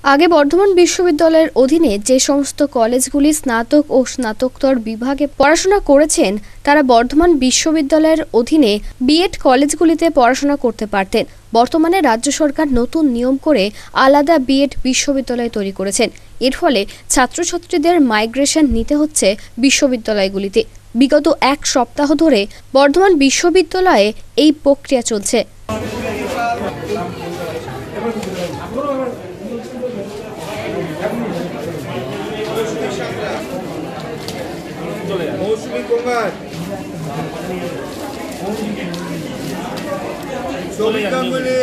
আগে বর্ধমান বিশ্ববিদ্যালয়ের অধীনে যে সমস্ত কলেজগুলি স্নাতক ও স্নাতকোত্তর বিভাগে পড়াশোনা করেছেন তারা বর্ধমান বিশ্ববিদ্যালয়ের অধীনে বিএড কলেজগুলিতে পড়াশোনা করতে পারতেন। বর্তমানে রাজ্য সরকার নতুন নিয়ম করে আলাদা বিএড বিশ্ববিদ্যালয় তৈরি করেছেন। এর ফলে ছাত্রছাত্রীদের মাইগ্রেশন নিতে হচ্ছে বিশ্ববিদ্যালয়গুলিতে। বিগত এক সপ্তাহ ধরে বর্ধমান বিশ্ববিদ্যালয়ে এই প্রক্রিয়া চলছে। মৌসুমী কুমার, সৌমিক গাঙ্গুলি,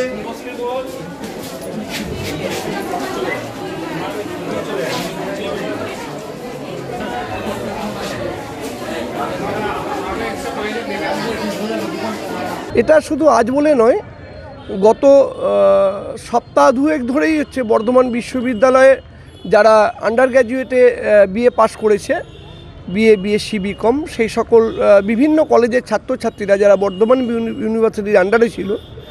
এটা শুধু আজ বলে নয়, গত সপ্তাহ দুয়েক ধরেই হচ্ছে বর্ধমান বিশ্ববিদ্যালয়ে যারা আন্ডার গ্র্যাজুয়েটে বিএ পাশ করেছে, বিএ, বিএসসি, বিকম, সেই সকল বিভিন্ন কলেজের ছাত্রছাত্রীরা যারা বর্ধমান ইউনিভার্সিটির আন্ডারে ছিল,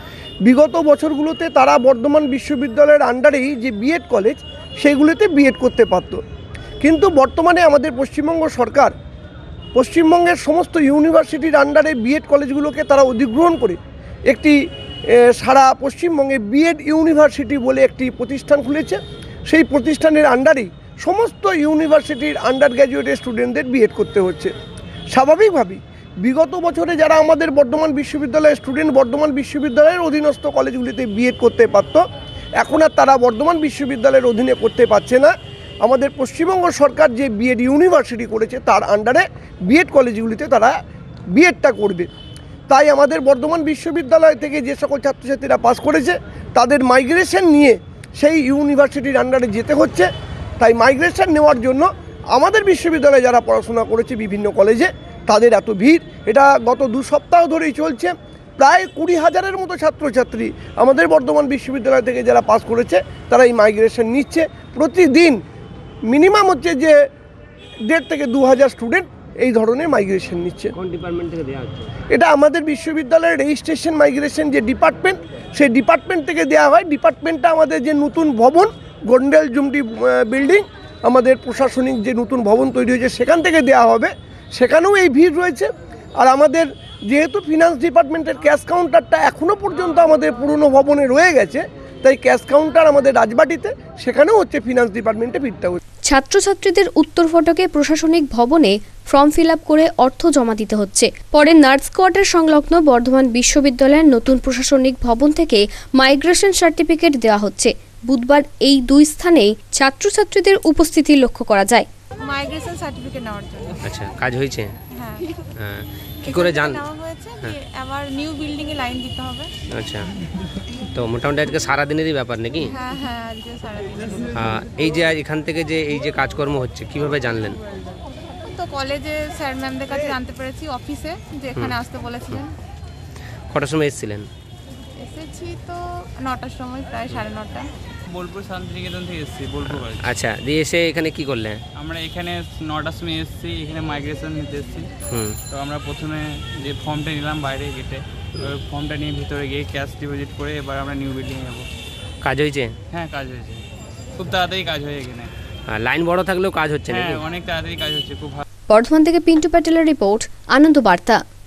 বিগত বছরগুলোতে তারা বর্ধমান বিশ্ববিদ্যালয়ের আন্ডারেই যে বিএড কলেজ সেইগুলোতে বিএড করতে পারত। কিন্তু বর্তমানে আমাদের পশ্চিমবঙ্গ সরকার পশ্চিমবঙ্গের সমস্ত ইউনিভার্সিটির আন্ডারে বিএড কলেজগুলোকে তারা অধিগ্রহণ করে একটি সারা পশ্চিমবঙ্গে বিএড ইউনিভার্সিটি বলে একটি প্রতিষ্ঠান খুলেছে। সেই প্রতিষ্ঠানের আন্ডারেই সমস্ত ইউনিভার্সিটির আন্ডার গ্র্যাজুয়েটের স্টুডেন্টদের বিএড করতে হচ্ছে। স্বাভাবিকভাবেই বিগত বছরে যারা আমাদের বর্ধমান বিশ্ববিদ্যালয়ের স্টুডেন্ট বর্ধমান বিশ্ববিদ্যালয়ের অধীনস্থ কলেজগুলিতে বিএড করতে পারত, এখন আর তারা বর্ধমান বিশ্ববিদ্যালয়ের অধীনে করতে পারছে না। আমাদের পশ্চিমবঙ্গ সরকার যে বিএড ইউনিভার্সিটি করেছে তার আন্ডারে বিএড কলেজগুলিতে তারা বিএডটা করবে। তাই আমাদের বর্ধমান বিশ্ববিদ্যালয় থেকে যে সকল ছাত্রছাত্রীরা পাস করেছে তাদের মাইগ্রেশন নিয়ে সেই ইউনিভার্সিটির আন্ডারে যেতে হচ্ছে। তাই মাইগ্রেশন নেওয়ার জন্য আমাদের বিশ্ববিদ্যালয়ে যারা পড়াশোনা করেছে বিভিন্ন কলেজে তাদের এত ভিড়, এটা গত 2 সপ্তাহ ধরেই চলছে। প্রায় 20,000-এর মতো ছাত্রছাত্রী আমাদের বর্ধমান বিশ্ববিদ্যালয় থেকে যারা পাস করেছে তারা এই মাইগ্রেশন নিচ্ছে। প্রতিদিন মিনিমাম হচ্ছে যে 1,500 থেকে 2,000 স্টুডেন্ট এই ধরনের মাইগ্রেশন নিচ্ছে। কোন ডিপার্টমেন্ট থেকে দেওয়া হচ্ছে? এটা আমাদের বিশ্ববিদ্যালয়ের রেজিস্ট্রেশন মাইগ্রেশন যে ডিপার্টমেন্ট, সেই ডিপার্টমেন্ট থেকে দেওয়া হয়। ডিপার্টমেন্টটা আমাদের যে নতুন ভবন গন্ডেল জুমটি বিল্ডিং, আমাদের প্রশাসনিক যে নতুন ভবন তৈরি হয়েছে সেখান থেকে দেওয়া হবে। সেখানেও এই ভিড় রয়েছে। আর আমাদের যেহেতু ফিনান্স ডিপার্টমেন্টের ক্যাশ কাউন্টারটা এখনও পর্যন্ত আমাদের পুরনো ভবনে রয়ে গেছে, তাই ক্যাশ কাউন্টার আমাদের রাজবাটিতে, সেখানেও হচ্ছে ফিনান্স ডিপার্টমেন্টে ভিড়টা হচ্ছে। ছাত্রছাত্রীদের উত্তর ফটকে প্রশাসনিক ভবনে ফর্ম ফিল আপ করে অর্থ জমা দিতে হচ্ছে। পরে নার্স কোয়ার্টার সংলগ্ন বর্ধমান বিশ্ববিদ্যালয়ের নতুন প্রশাসনিক ভবন থেকে মাইগ্রেশন সার্টিফিকেট দেওয়া হচ্ছে। বুধবার এই 2 স্থানেই ছাত্রছাত্রীদের উপস্থিতি লক্ষ্য করা যায়। মাইগ্রেশন সার্টিফিকেট নেওয়ার জন্য। আচ্ছা, কাজ হয়েছে? হ্যাঁ। কি করে জান? নেওয়া হয়েছে যে আবার নিউ বিল্ডিং এ লাইন দিতে হবে। আচ্ছা, তো মোটামুটি আজকে সারাদিনেরই ব্যাপার নাকি? হ্যাঁ, আজকে সারাদিন। এই যে আজ এখান থেকে যে এই যে কাজকর্ম হচ্ছে কিভাবে জানলেন? তো কলেজে স্যার ম্যামদের কাছে জানতে পেরেছি, অফিসে যে এখানে আসতে বলেছিলেন। কটার সময় এসেছিলেন? এসেছি তো 9টার সময়, প্রায় 9:30। বোলপুর শান্তিনিকেতন থেকে এসেছি, বোলপুর কলেজ। আচ্ছা, দিয়ে এসে এখানে কি করলেন? আমরা এখানে 9টার সময় এসেছি, এখানে মাইগ্রেশন নিতে এসেছি। তো আমরা প্রথমে যে ফর্মটা নিলাম বাইরে গেটে, ওই ফর্মটা নিয়ে ভিতরে গিয়ে ক্যাশ ডিপোজিট করে এবার আমরা নিউ বিল্ডিংয়ে যাবো। কাজ হয়েছে? হ্যাঁ, কাজ হয়েছে, খুব তাড়াতাড়ি কাজ হয়ে এখানে। লাইন বড় থাকলেও কাজ হচ্ছে নাকি? হ্যাঁ, অনেক তাড়াতাড়ি কাজ হচ্ছে, খুব ভালো। বর্ধমান থেকে পিন্টু প্যাটেলের রিপোর্ট, আনন্দ বার্তা।